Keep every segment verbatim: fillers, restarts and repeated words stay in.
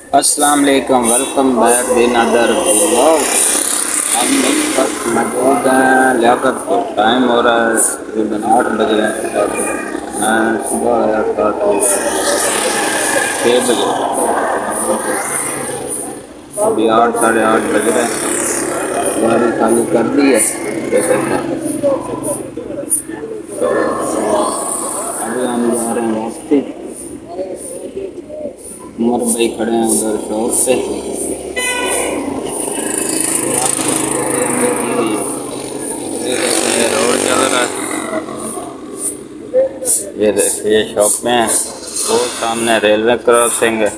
अस्सलाम वालेकुम, welcome back in other vlog. हम इस वक्त मौजूद हैं लियाकत को। टाइम हो रहा है तकरीबन आठ बज रहे हैं। मैं सुबह आया था तो छः बजे, अभी आठ साढ़े आठ बज रहे हैं। गाड़ी खाली कर दी है जैसे कि। तो अभी हम जा रहे हैं वापसी। उमर भाई खड़े हैं उधर शॉप पे। ये रोड चल रहा है, ये देखिए शॉप में है, वो सामने रेलवे क्रॉसिंग है।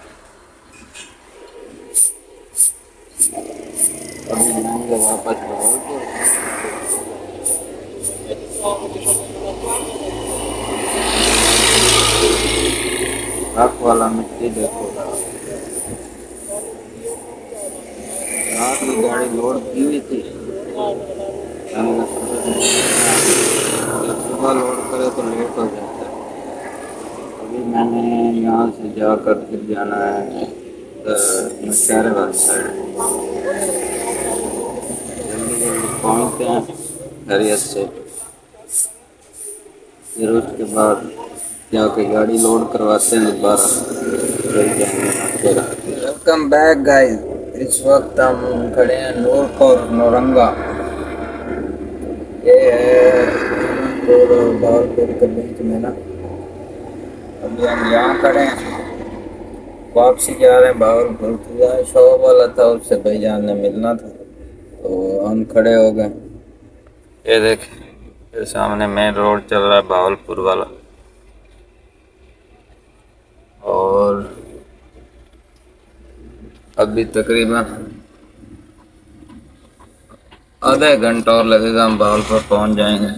अभी जाएंगे वापस भागलपुर। ट्रक वाला मिट्टी देखो, रात में गाड़ी लोड की हुई थी, सुबह लोड करे तो लेट हो जाता है। अभी मैंने यहाँ से जाकर फिर जाना है नशहरे वाली साइड। जल्दी जल्दी पहुँचते हैं खैरियत से, फिर उसके बाद जाके गाड़ी लोड करवाते हैं दोबारा, फिर जाएंगे। Welcome back guys. इस वक्त हम खड़े हैं नूरपुर नौरंगा। ये है भागलपुर के बीच में ना। अभी हम यहाँ खड़े हैं, वापसी जा रहे हैं भागलपुर। तो शॉप वाला था, उससे भाईजान ने मिलना था तो हम खड़े हो गए। ये देख, ये सामने मेन रोड चल रहा है भागलपुर वाला, और अभी तकरीबन आधा घंटा और लगेगा, हम भागलपुर पहुंच जाएंगे।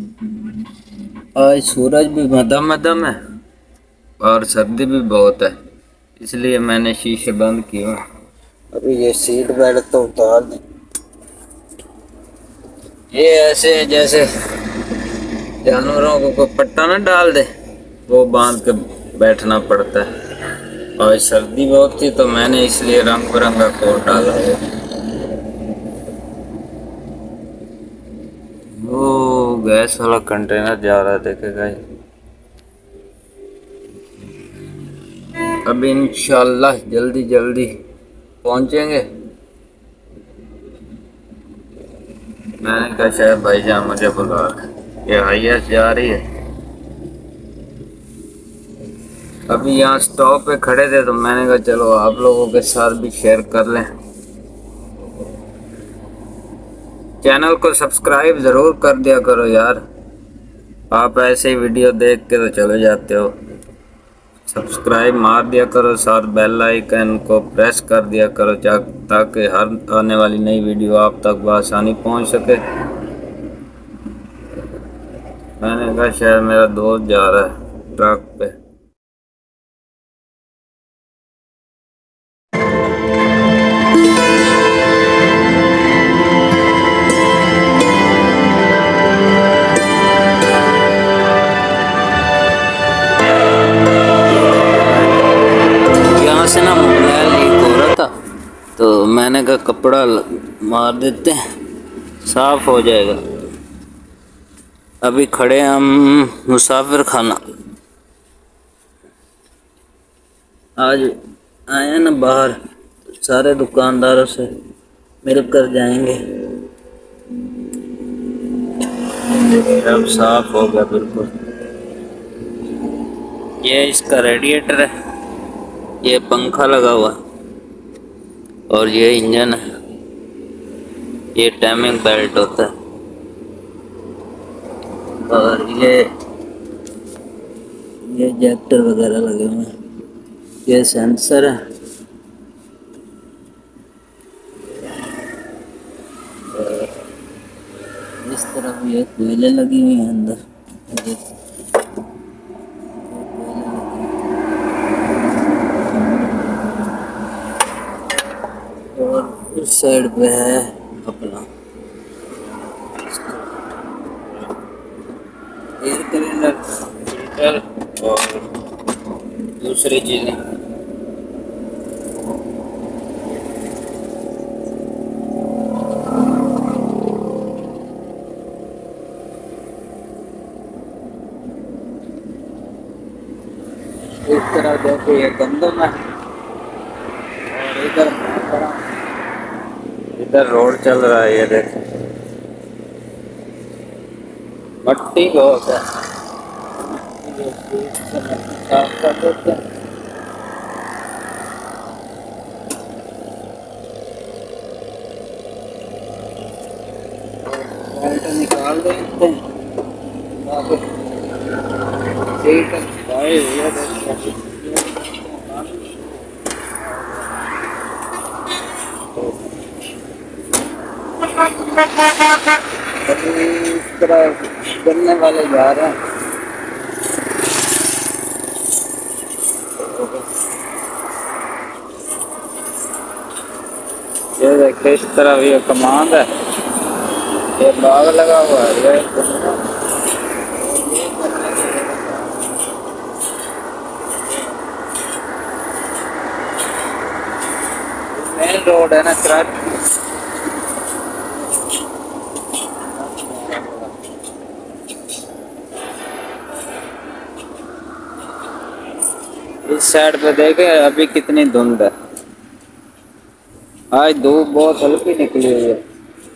आज सूरज भी मध्यम मध्यम है और सर्दी भी बहुत है, इसलिए मैंने शीशे बंद किए। अभी ये सीट बेल्ट तो उतार दें। ये ऐसे है जैसे जानवरों को कोई पट्टा ना डाल दे, वो बांध के बैठना पड़ता है। और सर्दी बहुत थी तो मैंने इसलिए रंग बिरंगा कोट डाला है। वो गैस वाला कंटेनर जा रहा है, देखेगा। अभी इंशाल्लाह जल्दी जल्दी पहुंचेंगे। मैंने कहा शायद भाईजान मुझे बुला रहे, ये हाईएस जा रही है। अभी यहाँ स्टॉप पे खड़े थे तो मैंने कहा चलो आप लोगों के साथ भी शेयर कर लें। चैनल को सब्सक्राइब ज़रूर कर दिया करो यार, आप ऐसे ही वीडियो देख के तो चले जाते हो। सब्सक्राइब मार दिया करो, साथ बेल आइकन को प्रेस कर दिया करो ताकि हर आने वाली नई वीडियो आप तक बआसानी पहुंच सके। मैंने कहा शायद मेरा दोस्त जा रहा है ट्रक पे। से ना मोबाइल लीक हो रहा था तो मैंने कहा कपड़ा मार देते हैं, साफ हो जाएगा। अभी खड़े हम मुसाफिर खाना। आज आए ना बाहर, सारे दुकानदारों से मिलकर जाएंगे। अब साफ हो गया बिल्कुल। ये इसका रेडिएटर है, ये पंखा लगा हुआ और ये इंजन है, ये टाइमिंग बेल्ट होता है, और ये ये जैक्टर वगैरह लगे हुए हैं, ये सेंसर है। इस तरफ ये कोयले लगी हुई हैं अंदर, और उस साइड पे है अपना एयर क्लीनर, फिल्टर और दूसरी चीज़ें। देखो ये गंदम है और इधर मैं खड़ा हूँ। इधर रोड चल रहा है, ये देखो मट्टी बहुत है। ये बीच से मट्टी साफ कर देते हैं। बेल्ट निकाल देते हैं। बाकी सीट भाई ये देखो अभी इस तरह गन्ने वाले जा रहे हैं। ये देखिए इस तरह ये कमांड है, ये बाग लगा हुआ है। ये मेन रोड है ना कराची। इस साइड पे देखे अभी कितनी धुंध है। आज धूप बहुत हल्की निकली हुई है।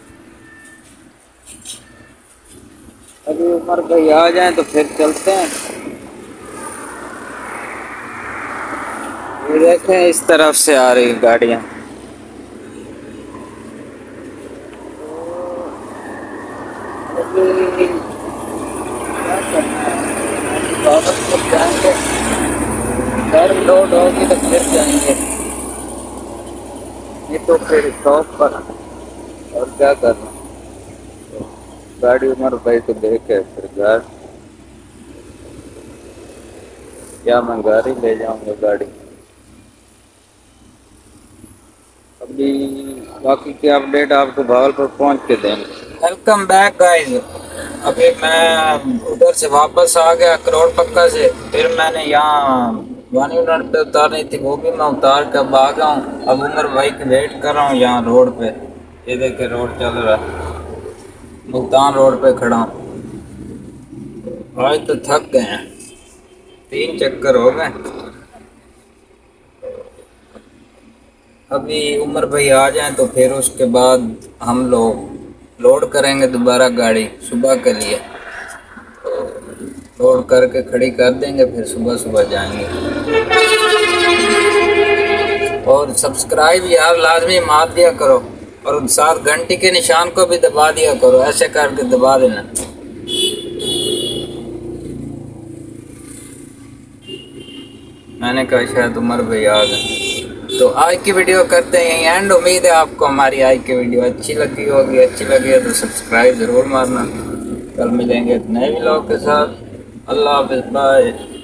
अभी उमर भाई आ जाए तो फिर चलते हैं। ये देखें इस तरफ से आ रही गाड़ियां। अभी क्या करना है, वापस तक जाएंगे। घर लोड होगी तो फिर जाएंगे, नहीं तो फिर शॉप पर। और क्या करना, गाड़ी उमर भाई को देखे फिर घर, क्या मैं गाड़ी ले जाऊंगा गाड़ी। अभी बाकी की अपडेट आपको भावलपुर पहुंच के देंगे। Welcome back guys. अभी मैं उधर से वापस आ गया करोड़ पक्का से। फिर मैंने यहाँ वानी रोड पे उतारनी थी, वो भी मैं उतार कर आ गया हूँ। अब उमर भाई की वेट कर रहा हूँ यहाँ रोड पे। ये देखे रोड चल रहा है, मुल्तान रोड पे खड़ा हूँ। आज तो थक गए हैं, तीन चक्कर हो गए। अभी उमर भाई आ जाएं तो फिर उसके बाद हम लोग लोड करेंगे दोबारा गाड़ी सुबह के लिए। लोड करके खड़ी कर देंगे, फिर सुबह सुबह जाएंगे। और सब्सक्राइब यार लाजमी मार दिया करो, और साथ घंटी के निशान को भी दबा दिया करो, ऐसे करके दबा देना। मैंने कहा शायद उमर भाई आ गए। तो आज की वीडियो करते हैं यहीं एंड। उम्मीद है आपको हमारी आज की वीडियो अच्छी लगी होगी। अच्छी लगी है तो सब्सक्राइब ज़रूर मारना। कल मिलेंगे एक नए व्लॉग के साथ। अल्लाह हाफ़िज़, बाय।